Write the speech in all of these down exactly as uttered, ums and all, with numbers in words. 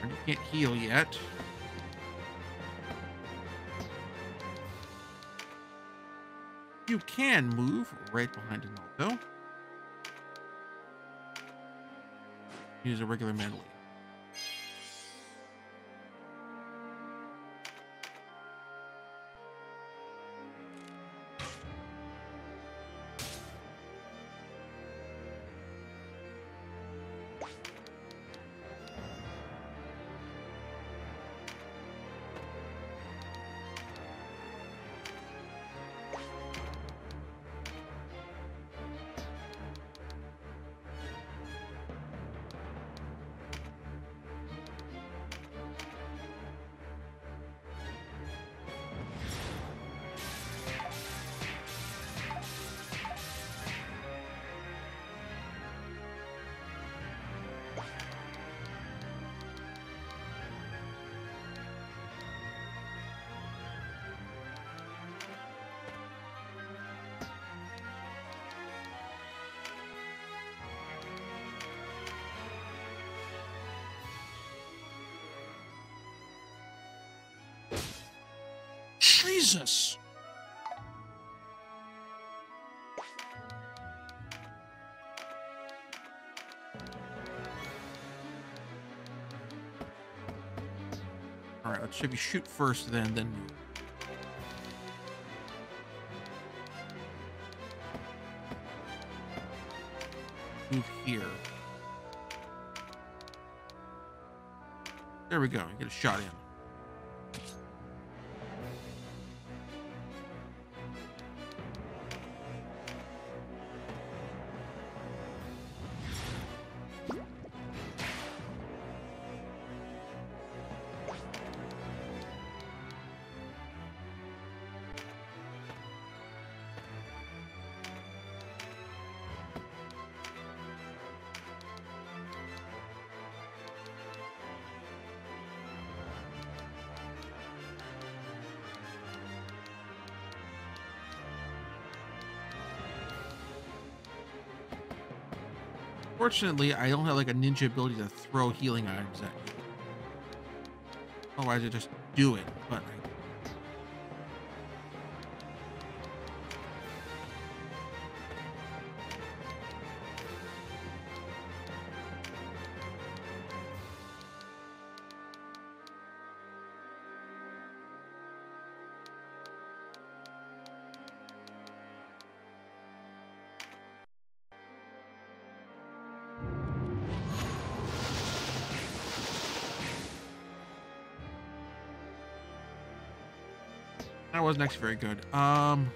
And you can't heal yet. You can move right behind an alto. Use a regular melee. Jesus! All right, let's maybe shoot first, then then move. Move here. There we go. Get a shot in. Fortunately, I don't have like a ninja ability to throw healing items at you. Otherwise, I just do it. But I... That wasn't actually very good. Um,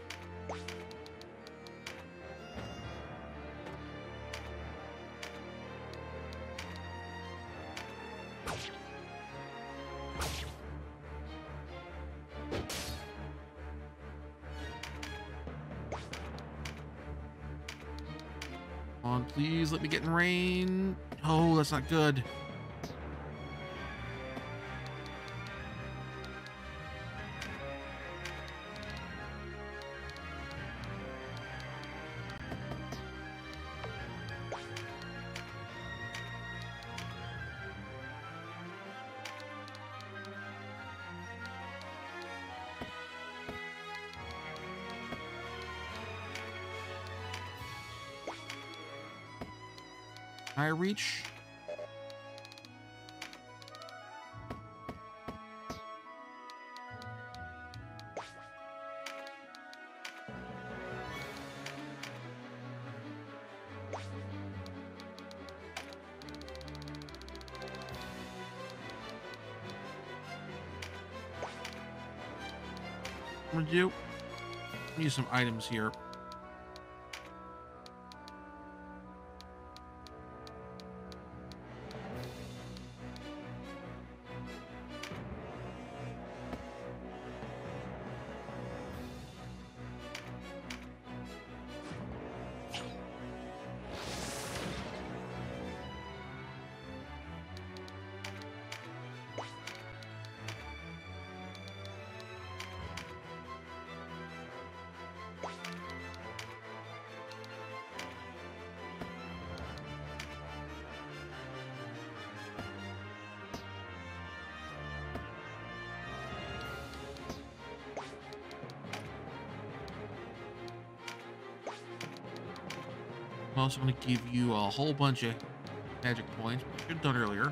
come on, please let me get in rain. Oh, that's not good. I reach. I'm gonna do use some items here. I'm also going to give you a whole bunch of magic points, which I should have done earlier.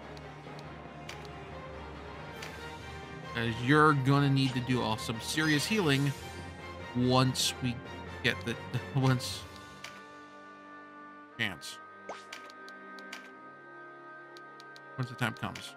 As you're going to need to do all some serious healing once we get the once chance. Once the time comes.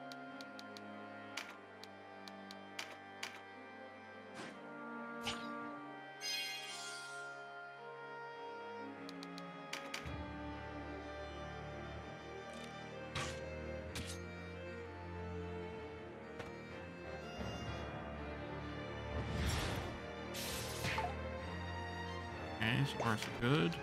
Okay, so far so good.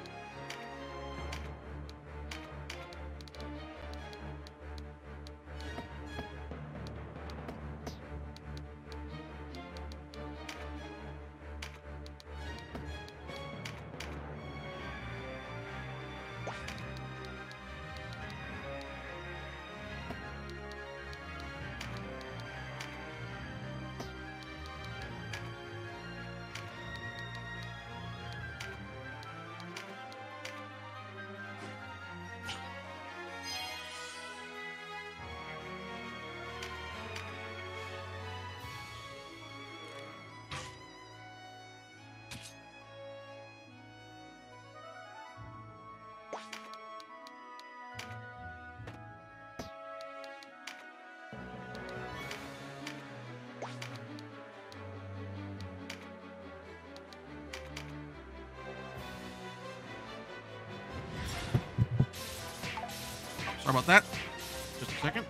Sorry about that. Just a second.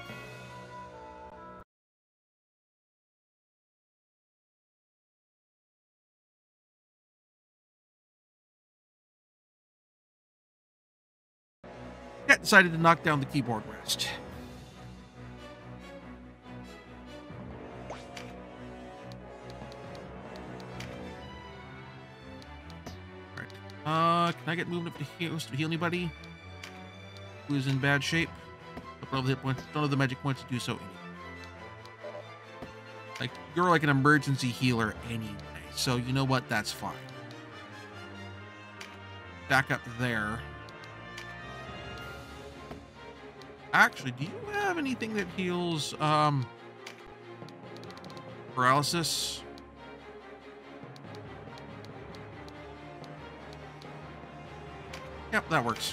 Yeah, decided to knock down the keyboard rest. Alright. Uh, can I get moved up to heal, to heal anybody who is in bad shape? Don't have the hit points, don't have the magic points to do so anyway. Like, you're like an emergency healer anyway, so you know what? That's fine. Back up there. Actually, do you have anything that heals um paralysis? Yep, that works.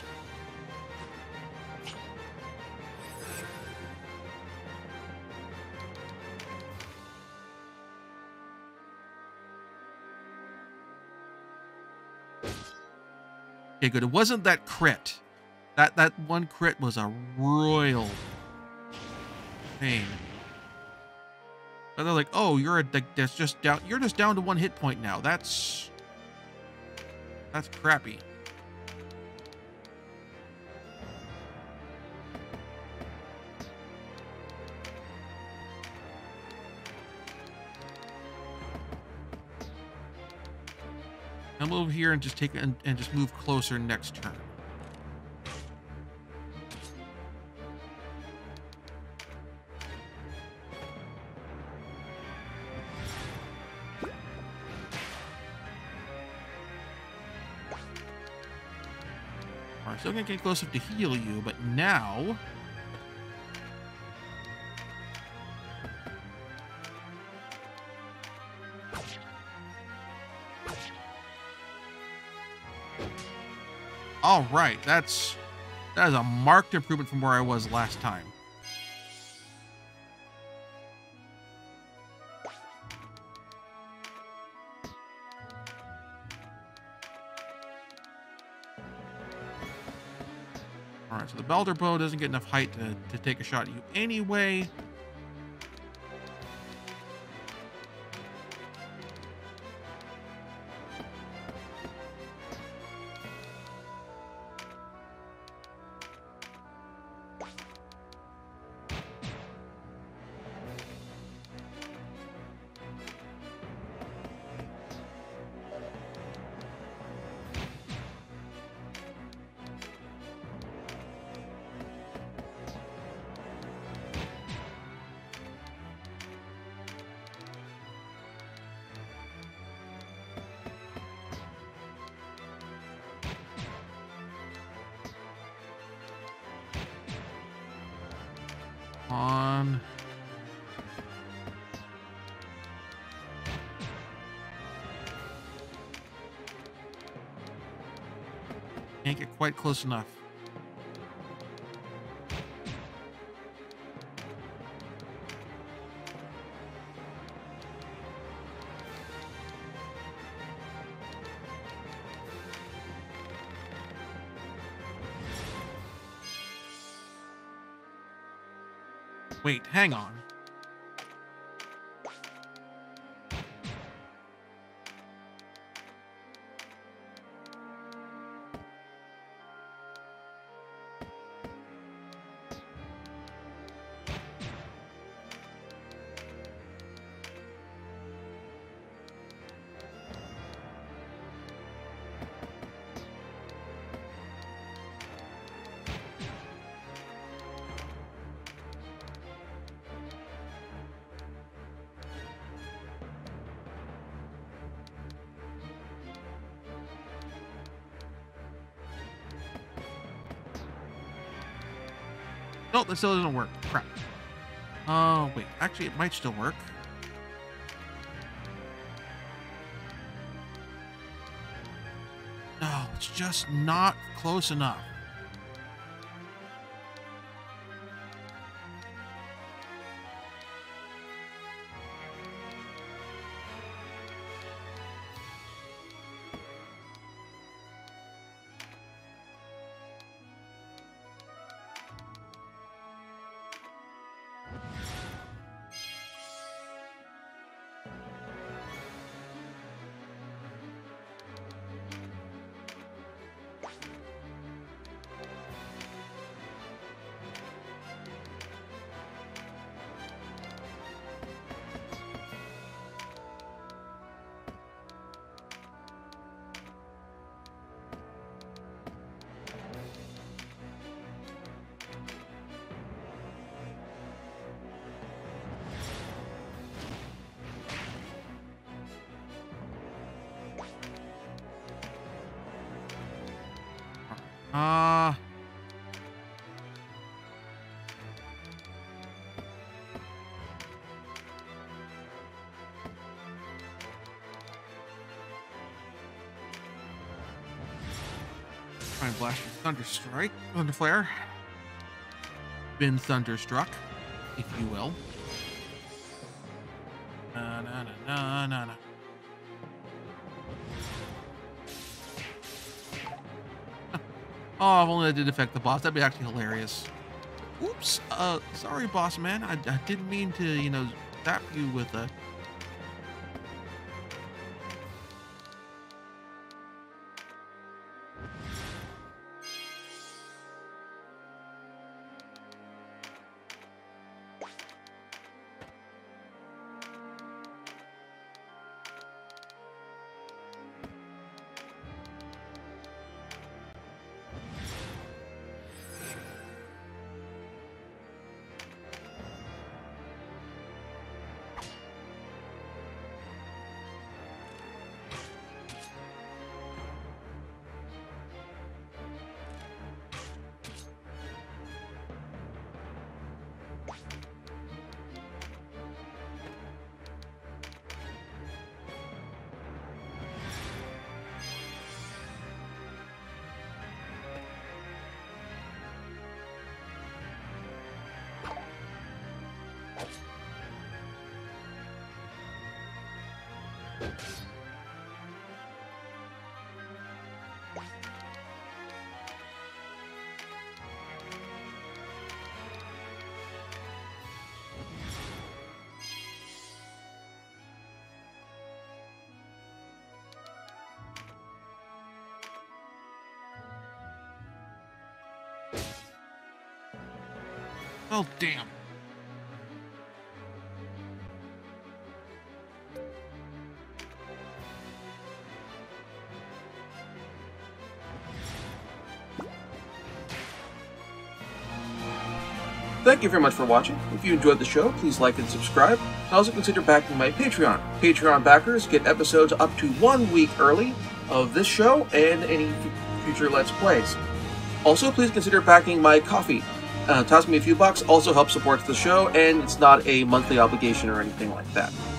Okay, good. It wasn't that crit. That that one crit was a royal pain. But they're like, oh, you're a that's just down. You're just down to one hit point now. That's that's crappy. I'll move here and just take and, and just move closer next turn. Alright, still gonna get closer to heal you, but now all right, that's that is a marked improvement from where I was last time. All right, so the Belder Bow doesn't get enough height to, to take a shot at you anyway. On. Can't get quite close enough. Wait, hang on. Nope, that still doesn't work. Crap. Oh, wait. Actually, it might still work. No, it's just not close enough. Uh... Try and blast with Thunder Strike, Thunder Flare. Been thunderstruck, if you will. Na na na na na na. Oh, if only that did affect the boss. That'd be actually hilarious. Oops. Uh, sorry, boss man. I, I didn't mean to, you know, zap you with a... Oh, damn. Thank you very much for watching. If you enjoyed the show, please like and subscribe. Also consider backing my Patreon. Patreon backers get episodes up to one week early of this show and any future Let's Plays. Also, please consider backing my Ko-fi. uh, toss me a few bucks also helps support the show, and it's not a monthly obligation or anything like that.